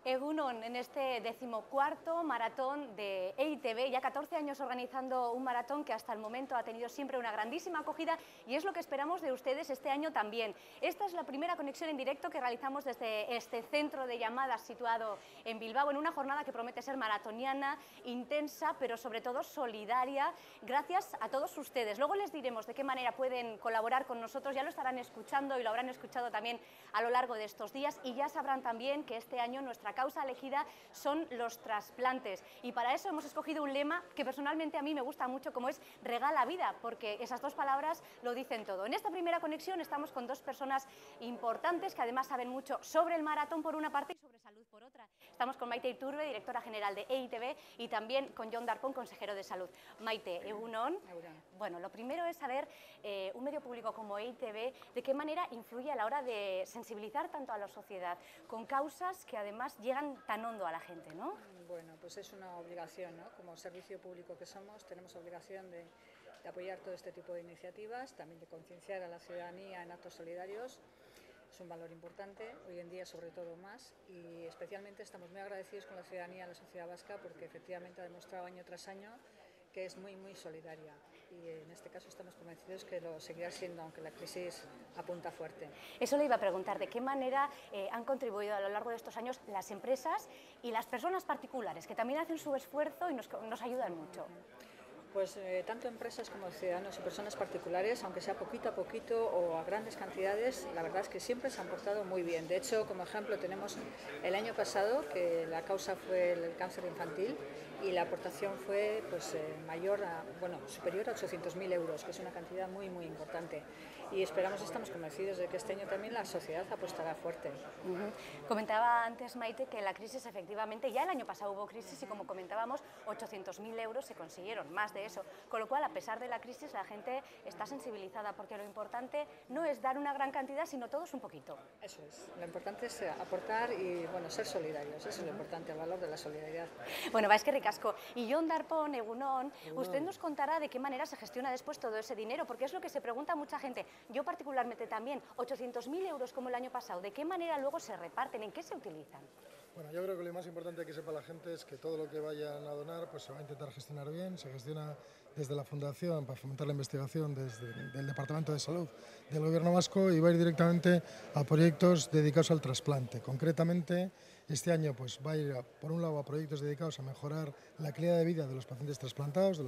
Egunon, en este 14º maratón de EITB, ya 14 años organizando un maratón que hasta el momento ha tenido siempre una grandísima acogida y es lo que esperamos de ustedes este año también. Esta es la primera conexión en directo que realizamos desde este centro de llamadas situado en Bilbao, en una jornada que promete ser maratoniana, intensa, pero sobre todo solidaria, gracias a todos ustedes. Luego les diremos de qué manera pueden colaborar con nosotros, ya lo estarán escuchando y lo habrán escuchado también a lo largo de estos días y ya sabrán también que este año nuestra causa elegida son los trasplantes y para eso hemos escogido un lema que personalmente a mí me gusta mucho, como es regala vida, porque esas dos palabras lo dicen todo. En esta primera conexión estamos con dos personas importantes que además saben mucho sobre el maratón por una parte y sobre salud por otra. Estamos con Maite Iturbe, directora general de EITB, y también con Jon Darpón, consejero de salud. Maite, egunon. Bueno, lo primero es saber, un medio público como EITB, de qué manera influye a la hora de sensibilizar tanto a la sociedad con causas que además llegan tan hondo a la gente, ¿no? Bueno, pues es una obligación, ¿no? Como servicio público que somos, tenemos obligación de apoyar todo este tipo de iniciativas, también de concienciar a la ciudadanía en actos solidarios. Es un valor importante, hoy en día sobre todo más, y especialmente estamos muy agradecidos con la ciudadanía, la sociedad vasca, porque efectivamente ha demostrado año tras año que es muy solidaria y en este caso estamos convencidos que lo seguirá siendo, aunque la crisis apunta fuerte. Eso le iba a preguntar, ¿de qué manera han contribuido a lo largo de estos años las empresas y las personas particulares, que también hacen su esfuerzo y nos ayudan mucho? Pues tanto empresas como ciudadanos y personas particulares, aunque sea poquito a poquito o a grandes cantidades, la verdad es que siempre se han portado muy bien. De hecho, como ejemplo, tenemos el año pasado que la causa fue el cáncer infantil y la aportación fue superior a 800.000 euros, que es una cantidad muy importante. Y estamos convencidos de que este año también la sociedad apostará fuerte. Comentaba antes, Maite, que la crisis efectivamente, ya el año pasado hubo crisis y como comentábamos, 800.000 euros se consiguieron, más de eso. Con lo cual, a pesar de la crisis, la gente está sensibilizada porque lo importante no es dar una gran cantidad, sino todos un poquito. Eso es, lo importante es aportar y ser solidarios, eso es lo importante, el valor de la solidaridad. Bueno, es que ricasco. Y Jon Darpón, egunon, usted nos contará de qué manera se gestiona después todo ese dinero, porque es lo que se pregunta mucha gente. Yo particularmente también, 800.000 euros como el año pasado, ¿de qué manera luego se reparten? ¿En qué se utilizan? Bueno, yo creo que lo más importante que sepa la gente es que todo lo que vayan a donar pues se va a intentar gestionar bien, se gestiona desde la Fundación para fomentar la investigación, desde el Departamento de Salud del Gobierno vasco y va a ir directamente a proyectos dedicados al trasplante. Concretamente, este año pues va a ir, por un lado, a proyectos dedicados a mejorar la calidad de vida de los pacientes trasplantados,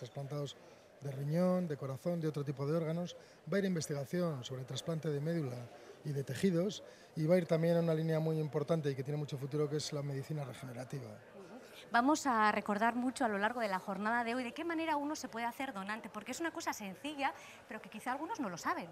de riñón, de corazón, de otro tipo de órganos. Va a ir a investigación sobre trasplante de médula y de tejidos y va a ir también a una línea muy importante y que tiene mucho futuro, que es la medicina regenerativa. Vamos a recordar mucho a lo largo de la jornada de hoy de qué manera uno se puede hacer donante, porque es una cosa sencilla, pero que quizá algunos no lo saben.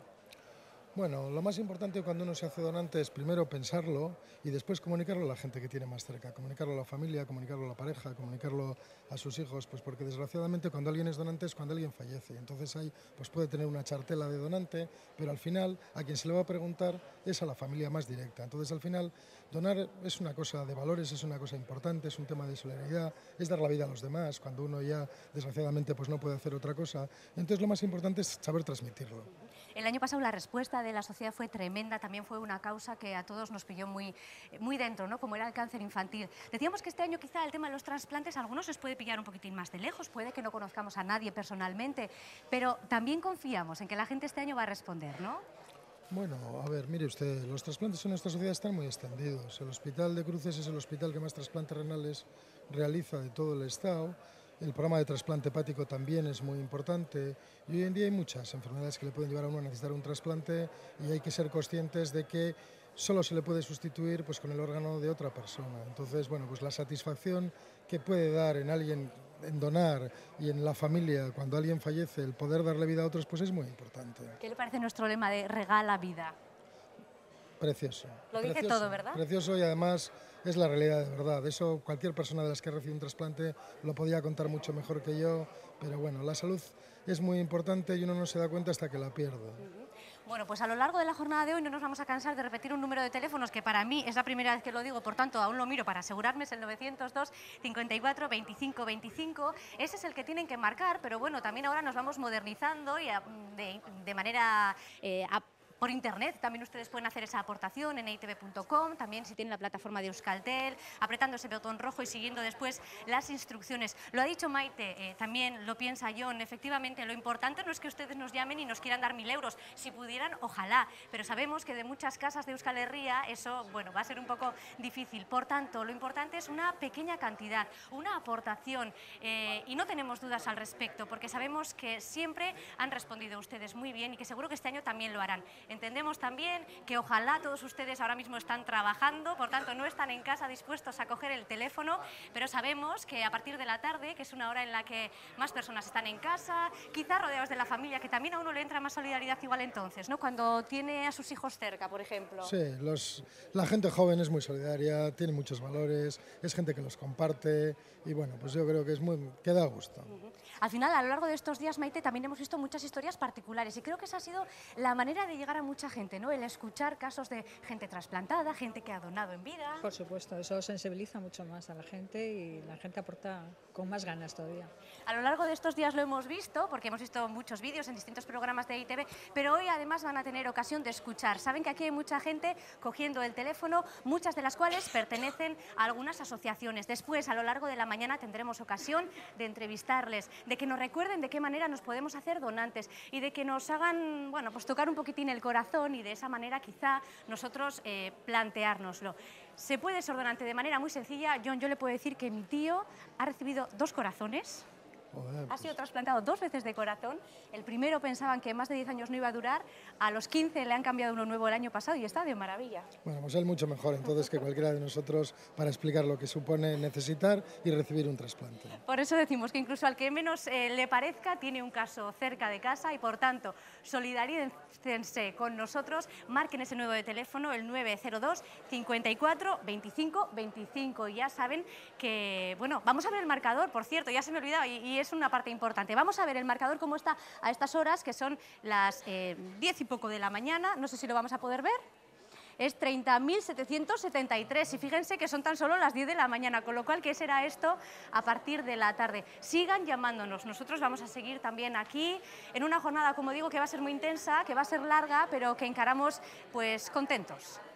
Bueno, lo más importante cuando uno se hace donante es primero pensarlo y después comunicarlo a la gente que tiene más cerca, comunicarlo a la familia, comunicarlo a la pareja, comunicarlo a sus hijos, pues porque desgraciadamente cuando alguien es donante es cuando alguien fallece. Entonces ahí pues puede tener una chartela de donante, pero al final a quien se le va a preguntar es a la familia más directa. Entonces al final donar es una cosa de valores, es una cosa importante, es un tema de solidaridad, es dar la vida a los demás cuando uno ya desgraciadamente pues no puede hacer otra cosa. Entonces lo más importante es saber transmitirlo. El año pasado la respuesta de la sociedad fue tremenda, también fue una causa que a todos nos pilló muy dentro, ¿no? Como era el cáncer infantil. Decíamos que este año quizá el tema de los trasplantes a algunos les puede pillar un poquitín más de lejos, puede que no conozcamos a nadie personalmente, pero también confiamos en que la gente este año va a responder, ¿no? Bueno, a ver, mire usted, los trasplantes en nuestra sociedad están muy extendidos. El Hospital de Cruces es el hospital que más trasplantes renales realiza de todo el Estado. El programa de trasplante hepático también es muy importante y hoy en día hay muchas enfermedades que le pueden llevar a uno a necesitar un trasplante y hay que ser conscientes de que solo se le puede sustituir pues, con el órgano de otra persona. Entonces, bueno, pues la satisfacción que puede dar en alguien, en donar y en la familia cuando alguien fallece, el poder darle vida a otros, pues es muy importante. ¿Qué le parece nuestro lema de regala vida? Precioso. Lo dice precioso, todo, ¿verdad? Precioso y además es la realidad de verdad. Eso cualquier persona de las que recibe un trasplante lo podía contar mucho mejor que yo, pero bueno, la salud es muy importante y uno no se da cuenta hasta que la pierde. Bueno, pues a lo largo de la jornada de hoy no nos vamos a cansar de repetir un número de teléfonos que para mí es la primera vez que lo digo, por tanto aún lo miro para asegurarme, es el 902 54 25 25. Ese es el que tienen que marcar, pero bueno, también ahora nos vamos modernizando y de manera por internet. También ustedes pueden hacer esa aportación en eitv.com, también si tienen la plataforma de Euskaltel, apretando ese botón rojo y siguiendo después las instrucciones. Lo ha dicho Maite, también lo piensa Jon, efectivamente lo importante no es que ustedes nos llamen y nos quieran dar 1.000 euros, si pudieran, ojalá, pero sabemos que de muchas casas de Euskal Herria eso, bueno, va a ser un poco difícil. Por tanto, lo importante es una pequeña cantidad, una aportación, y no tenemos dudas al respecto, porque sabemos que siempre han respondido ustedes muy bien y que seguro que este año también lo harán. Entendemos también que ojalá todos ustedes ahora mismo están trabajando, por tanto no están en casa dispuestos a coger el teléfono, pero sabemos que a partir de la tarde, que es una hora en la que más personas están en casa, quizás rodeados de la familia, que también a uno le entra más solidaridad igual entonces, ¿no? Cuando tiene a sus hijos cerca, por ejemplo. Sí, la gente joven es muy solidaria, tiene muchos valores, es gente que los comparte y bueno, pues yo creo que que da gusto. Al final, a lo largo de estos días, Maite, también hemos visto muchas historias particulares y creo que esa ha sido la manera de llegar a mucha gente, ¿no? El escuchar casos de gente trasplantada, gente que ha donado en vida. Por supuesto, eso sensibiliza mucho más a la gente y la gente aporta con más ganas todavía. A lo largo de estos días lo hemos visto, porque hemos visto muchos vídeos en distintos programas de ITV, pero hoy además van a tener ocasión de escuchar. Saben que aquí hay mucha gente cogiendo el teléfono, muchas de las cuales pertenecen a algunas asociaciones. Después, a lo largo de la mañana, tendremos ocasión de entrevistarles, de que nos recuerden de qué manera nos podemos hacer donantes y de que nos hagan, bueno, pues tocar un poquitín el corazón y de esa manera quizá nosotros planteárnoslo. Se puede ser donante de manera muy sencilla. Jon, yo le puedo decir que mi tío ha recibido 2 corazones. Joder, Ha sido trasplantado 2 veces de corazón. El primero pensaban que más de 10 años no iba a durar. A los 15 le han cambiado uno nuevo el año pasado y está de maravilla. Bueno, pues él mucho mejor entonces que cualquiera de nosotros para explicar lo que supone necesitar y recibir un trasplante. Por eso decimos que incluso al que menos le parezca tiene un caso cerca de casa y por tanto solidarícense con nosotros, marquen ese nuevo de teléfono, el 902 54 25 25 y ya saben que, bueno, vamos a ver el marcador, por cierto, ya se me ha olvidado y es una parte importante. Vamos a ver el marcador cómo está a estas horas, que son las 10 y poco de la mañana, no sé si lo vamos a poder ver. Es 30.773 y fíjense que son tan solo las 10 de la mañana, con lo cual, ¿qué será esto a partir de la tarde? Sigan llamándonos, nosotros vamos a seguir también aquí en una jornada, como digo, que va a ser muy intensa, que va a ser larga, pero que encaramos pues contentos.